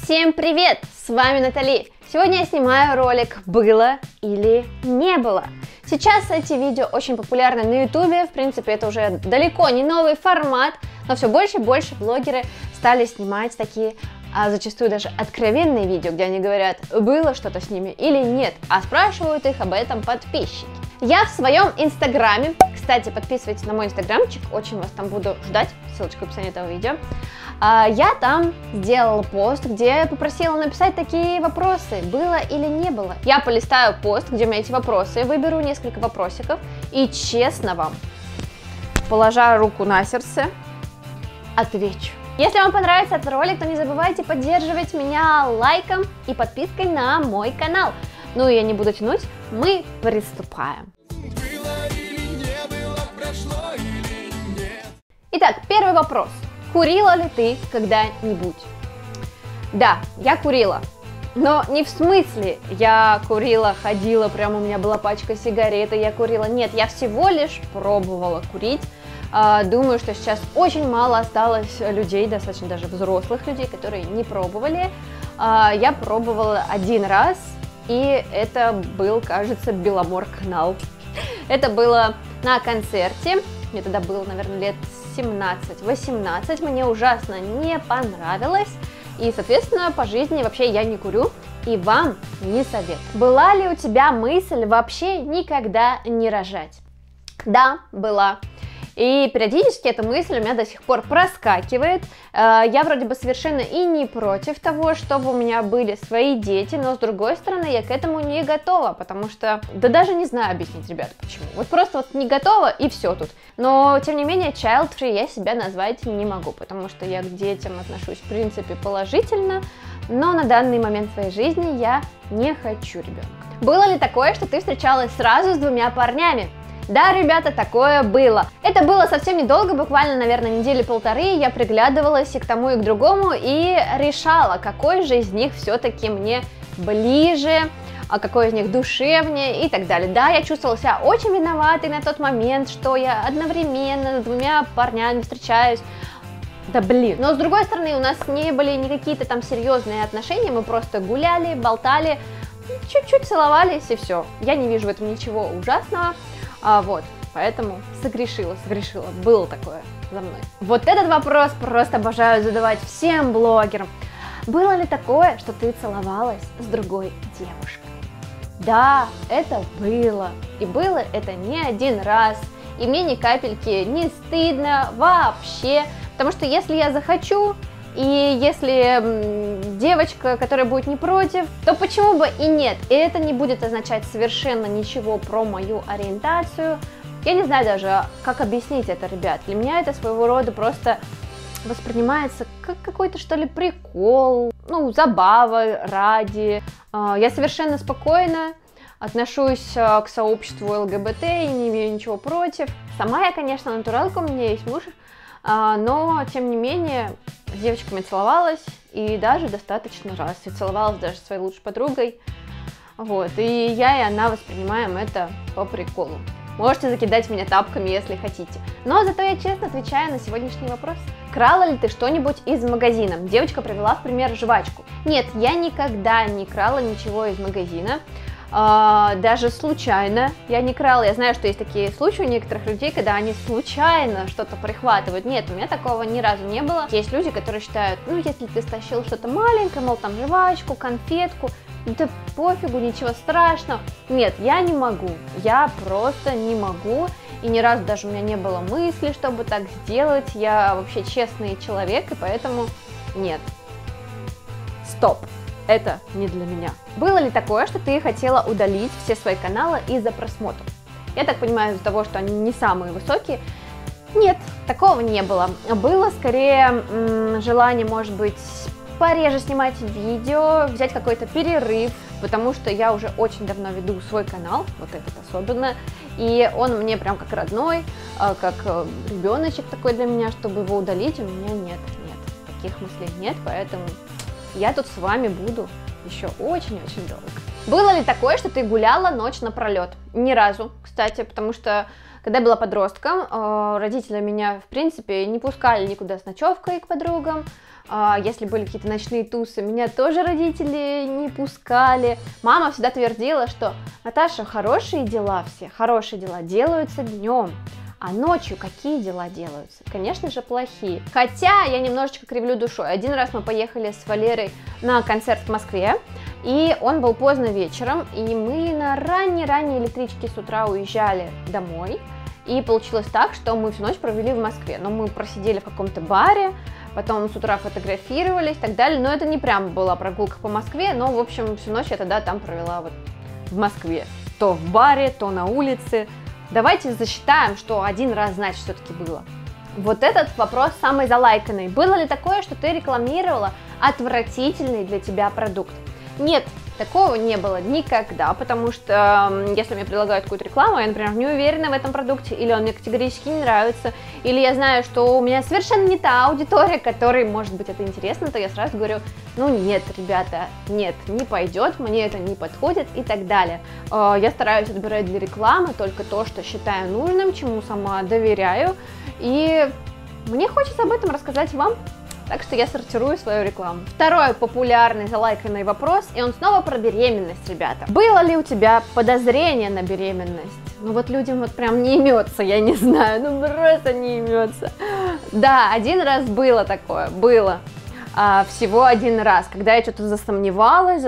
Всем привет! С вами Натали. Сегодня я снимаю ролик «Было или не было?». Сейчас эти видео очень популярны на ютубе, в принципе это уже далеко не новый формат, но все больше и больше блогеры стали снимать такие, зачастую даже откровенные видео, где они говорят, было что-то с ними или нет, а спрашивают их об этом подписчики. Я в своем инстаграме, кстати, подписывайтесь на мой инстаграмчик, очень вас там буду ждать, ссылочка в описании этого видео. Я там сделала пост, где попросила написать такие вопросы, было или не было. Я полистаю пост, где у меня эти вопросы, выберу несколько вопросиков и честно вам, положа руку на сердце, отвечу. Если вам понравится этот ролик, то не забывайте поддерживать меня лайком и подпиской на мой канал. Ну и я не буду тянуть, мы приступаем. Итак, первый вопрос. Курила ли ты когда-нибудь? Да, я курила. Но не в смысле я курила, ходила, прям у меня была пачка сигарет, и я курила. Нет, я всего лишь пробовала курить. Думаю, что сейчас очень мало осталось людей, достаточно даже взрослых людей, которые не пробовали. Я пробовала один раз, и это был, кажется, Беломор-канал. Это было на концерте, мне тогда было, наверное, лет 17-18, мне ужасно не понравилось, и, соответственно, по жизни вообще я не курю, и вам не совет. Была ли у тебя мысль вообще никогда не рожать? Да, была. И периодически эта мысль у меня до сих пор проскакивает. Я вроде бы совершенно и не против того, чтобы у меня были свои дети, но с другой стороны я к этому не готова, потому что, да даже не знаю объяснить, ребят, почему. Вот просто вот не готова и все тут. Но, тем не менее, child-free я себя назвать не могу, потому что я к детям отношусь, в принципе, положительно, но на данный момент своей жизни я не хочу ребенка. Было ли такое, что ты встречалась сразу с двумя парнями? Да, ребята, такое было. Это было совсем недолго, буквально, наверное, недели полторы. Я приглядывалась и к тому, и к другому, и решала, какой же из них все-таки мне ближе, а какой из них душевнее и так далее. Да, я чувствовала себя очень виноватой на тот момент, что я одновременно с двумя парнями встречаюсь. Да блин. Но с другой стороны, у нас не были ни какие-то там серьезные отношения, мы просто гуляли, болтали, чуть-чуть целовались и все. Я не вижу в этом ничего ужасного. Вот, поэтому согрешила, было такое за мной. Вот этот вопрос просто обожаю задавать всем блогерам. Было ли такое, что ты целовалась с другой девушкой? Да, это было. И было это не один раз. И мне ни капельки не стыдно вообще. Потому что если я захочу, и если девочка, которая будет не против, то почему бы и нет? И это не будет означать совершенно ничего про мою ориентацию. Я не знаю даже, как объяснить это, ребят. Для меня это своего рода просто воспринимается как какой-то, что ли, прикол, ну, забава ради. Я совершенно спокойно отношусь к сообществу ЛГБТ и не имею ничего против. Сама я, конечно, натуралка, у меня есть муж, но, тем не менее, с девочками целовалась, и даже достаточно раз. И целовалась даже со своей лучшей подругой. Вот, и я и она воспринимаем это по приколу. Можете закидать меня тапками, если хотите. Но зато я честно отвечаю на сегодняшний вопрос. Крала ли ты что-нибудь из магазина? Девочка привела в пример жвачку. Нет, я никогда не крала ничего из магазина. Даже случайно я не крала. Я знаю, что есть такие случаи у некоторых людей, когда они случайно что-то прихватывают. Нет, у меня такого ни разу не было. Есть люди, которые считают, ну, если ты стащил что-то маленькое, мол, там, жвачку, конфетку, да пофигу, ничего страшного. Нет, я не могу. Я просто не могу. И ни разу даже у меня не было мысли, чтобы так сделать. Я вообще честный человек, и поэтому нет. Стоп. Это не для меня. Было ли такое, что ты хотела удалить все свои каналы из-за просмотров? Я так понимаю, из-за того, что они не самые высокие. Нет, такого не было. Было скорее желание, может быть, пореже снимать видео, взять какой-то перерыв, потому что я уже очень давно веду свой канал, вот этот особенно, и он мне прям как родной, как ребеночек такой для меня, чтобы его удалить, у меня нет, таких мыслей нет, поэтому я тут с вами буду еще очень-очень долго. Было ли такое, что ты гуляла ночь напролет? Ни разу, кстати, потому что когда я была подростком, родители меня, в принципе, не пускали никуда с ночевкой к подругам, если были какие-то ночные тусы, меня тоже родители не пускали. Мама всегда твердила, что Наташа, хорошие дела делаются днем. А ночью какие дела делаются? Конечно же, плохие. Хотя я немножечко кривлю душой. Один раз мы поехали с Валерой на концерт в Москве, и он был поздно вечером, и мы на ранней электричке с утра уезжали домой. И получилось так, что мы всю ночь провели в Москве. Но мы просидели в каком-то баре, потом с утра фотографировались и так далее. Но это не прям была прогулка по Москве, но, в общем, всю ночь я тогда там провела вот в Москве. То в баре, то на улице. Давайте засчитаем, что один раз, значит, все-таки было. Вот этот вопрос самый залайканный. Было ли такое, что ты рекламировала отвратительный для тебя продукт? Нет, такого не было никогда, потому что если мне предлагают какую-то рекламу, я, например, не уверена в этом продукте, или он мне категорически не нравится, или я знаю, что у меня совершенно не та аудитория, которой, может быть, это интересно, то я сразу говорю, ну нет, ребята, нет, не пойдет, мне это не подходит и так далее. Я стараюсь отбирать для рекламы только то, что считаю нужным, чему сама доверяю, и мне хочется об этом рассказать вам. Так что я сортирую свою рекламу. Второй популярный залайканный вопрос, и он снова про беременность, ребята. Было ли у тебя подозрение на беременность? Ну вот людям вот прям не имется, я не знаю, ну просто не имется. Да, один раз было такое, было. Всего один раз, когда я что-то засомневалась,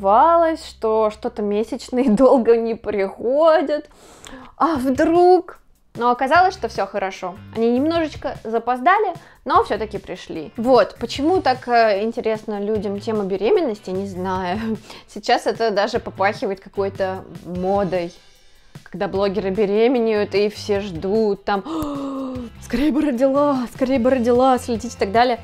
что что-то месячные долго не приходят, а вдруг... Но оказалось, что все хорошо. Они немножечко запоздали, но все-таки пришли. Вот, почему так интересно людям тема беременности, не знаю. Сейчас это даже попахивает какой-то модой. Когда блогеры беременеют, и все ждут, там, скорее бы родила, следить и так далее.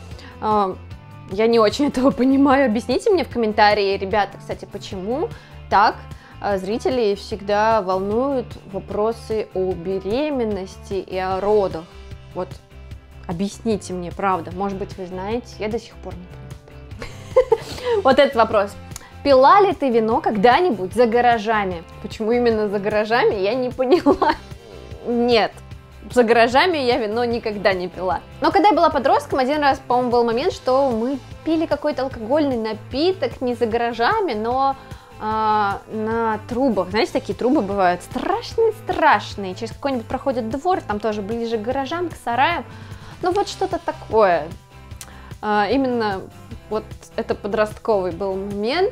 Я не очень этого понимаю. Объясните мне в комментарии, ребята, кстати, почему так? Зрителей всегда волнуют вопросы о беременности и о родах. Вот, объясните мне, правда. Может быть, вы знаете, я до сих пор не понимаю. Вот этот вопрос. Пила ли ты вино когда-нибудь за гаражами? Почему именно за гаражами, я не поняла. Нет, за гаражами я вино никогда не пила. Но когда я была подростком, один раз, по-моему, был момент, что мы пили какой-то алкогольный напиток не за гаражами, но... на трубах, знаете, такие трубы бывают страшные, через какой-нибудь проходит двор, там тоже ближе к гаражам, к сараям, ну вот что-то такое, именно вот это подростковый был момент,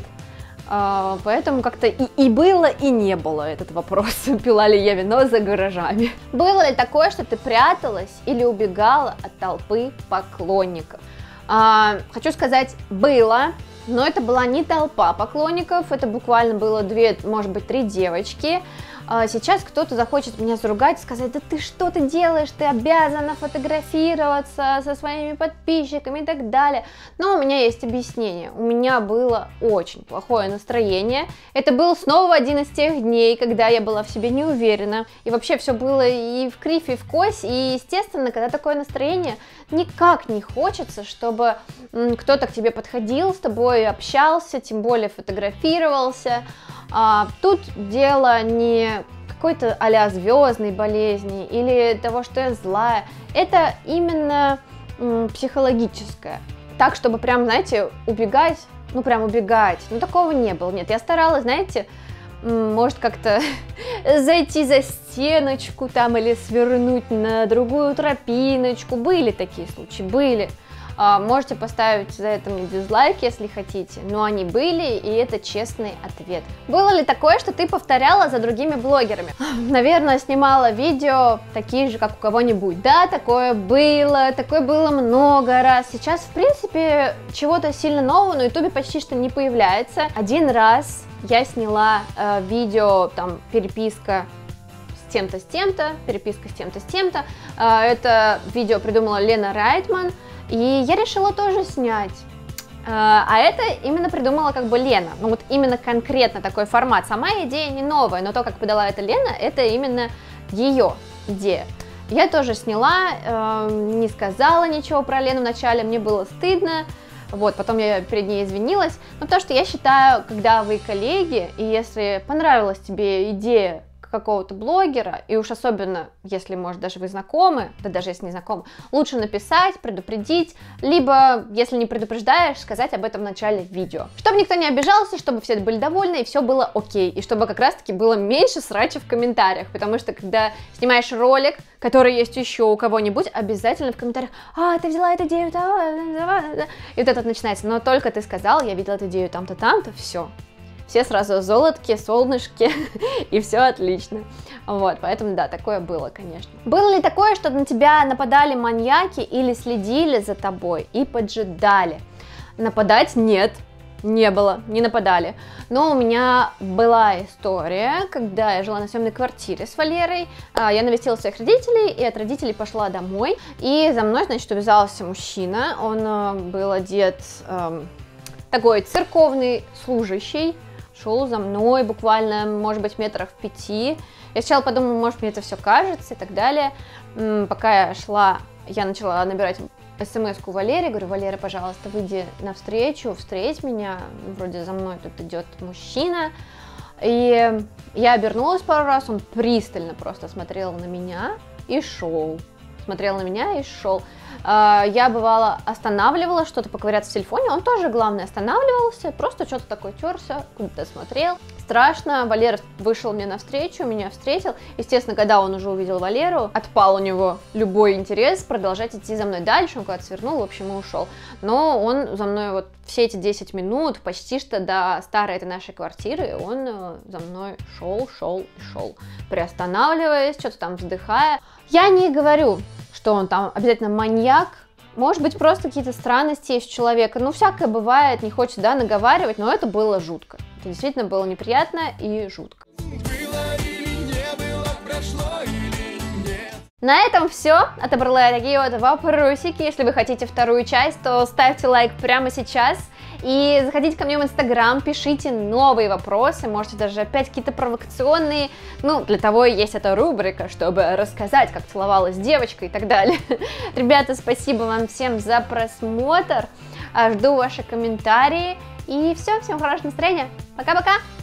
поэтому как-то и было, и не было этот вопрос, пила ли я вино за гаражами. Было ли такое, что ты пряталась или убегала от толпы поклонников? Хочу сказать, было. Но это была не толпа поклонников, это буквально было 2, может быть, 3 девочки. Сейчас кто-то захочет меня заругать и сказать, да ты что ты делаешь, ты обязана фотографироваться со своими подписчиками и так далее. Но у меня есть объяснение, у меня было очень плохое настроение. Это был снова один из тех дней, когда я была в себе не уверена. И вообще все было и в кривь, и в кось. И естественно, когда такое настроение, никак не хочется, чтобы кто-то к тебе подходил, с тобой общался, тем более фотографировался. Тут дело не какой-то а-ля звездной болезни или того, что я злая. Это именно психологическое. Так, чтобы прям, знаете, убегать, ну прям убегать, ну такого не было. Нет, я старалась, знаете, может как-то зайти за стеночку там или свернуть на другую тропиночку. Были такие случаи, были. Можете поставить за это мне дизлайк, если хотите, но они были, и это честный ответ. Было ли такое, что ты повторяла за другими блогерами? Наверное, снимала видео такие же, как у кого-нибудь. Да, такое было много раз. Сейчас, в принципе, чего-то сильно нового на ютубе почти что не появляется. Один раз я сняла видео, там, переписка с тем-то, переписка с тем-то, с тем-то. Это видео придумала Лена Райтман. И я решила тоже снять, а это именно придумала как бы Лена, ну вот именно конкретно такой формат. Сама идея не новая, но то, как подала это Лена, это именно ее идея. Я тоже сняла, не сказала ничего про Лену вначале, мне было стыдно, вот, потом я перед ней извинилась, но потому что я считаю, когда вы коллеги, и если понравилась тебе идея какого-то блогера, и уж особенно, если, может, даже вы знакомы, да даже если не знакомы, лучше написать, предупредить, либо, если не предупреждаешь, сказать об этом в начале видео. Чтобы никто не обижался, чтобы все были довольны, и все было окей, и чтобы как раз-таки было меньше срача в комментариях, потому что, когда снимаешь ролик, который есть еще у кого-нибудь, обязательно в комментариях: а, ты взяла эту идею, и вот это начинается, но только ты сказал, я видела эту идею там-то, там-то, все сразу золотки, солнышки, и все отлично. Вот, поэтому, да, такое было, конечно. Было ли такое, что на тебя нападали маньяки или следили за тобой и поджидали? Нападать нет. Не было, не нападали. Но у меня была история, когда я жила на съемной квартире с Валерой. Я навестила своих родителей, и от родителей пошла домой. И за мной, значит, увязался мужчина. Он был одет такой церковный служащий. Шел за мной буквально, может быть, метрах в 5. Я сначала подумала, может, мне это все кажется и так далее. Пока я шла, я начала набирать смс-ку Валере, говорю: Валера, пожалуйста, выйди навстречу, встреть меня, вроде за мной тут идет мужчина. И я обернулась пару раз, он пристально просто смотрел на меня и шел. Смотрел на меня и шел. Я, бывало, останавливала, что-то поковыряться в телефоне, он тоже, главное, останавливался, просто что-то такое терся, куда-то смотрел. Страшно. Валера вышел мне навстречу, меня встретил. Естественно, когда он уже увидел Валеру, отпал у него любой интерес продолжать идти за мной дальше, он куда-то свернул, в общем, и ушел. Но он за мной вот все эти 10 минут, почти что до старой этой нашей квартиры, он за мной шел, приостанавливаясь, что-то там вздыхая. Я не говорю, что он там обязательно маньяк, может быть, просто какие-то странности есть у человека, ну, всякое бывает, не хочется, да, наговаривать, но это было жутко, это действительно было неприятно и жутко. На этом все. Отобрала я такие вот вопросики. Если вы хотите вторую часть, то ставьте лайк прямо сейчас. И заходите ко мне в Инстаграм, пишите новые вопросы, можете даже опять какие-то провокационные. Ну, для того и есть эта рубрика, чтобы рассказать, как целовалась девочка и так далее. Ребята, спасибо вам всем за просмотр. Жду ваши комментарии. И все, всем хорошего настроения. Пока-пока!